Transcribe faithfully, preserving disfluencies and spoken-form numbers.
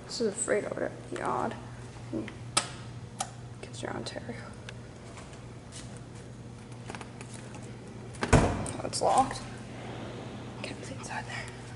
This is a Frito yard. Kitchener, Ontario. Oh, it's locked. Can't see inside there.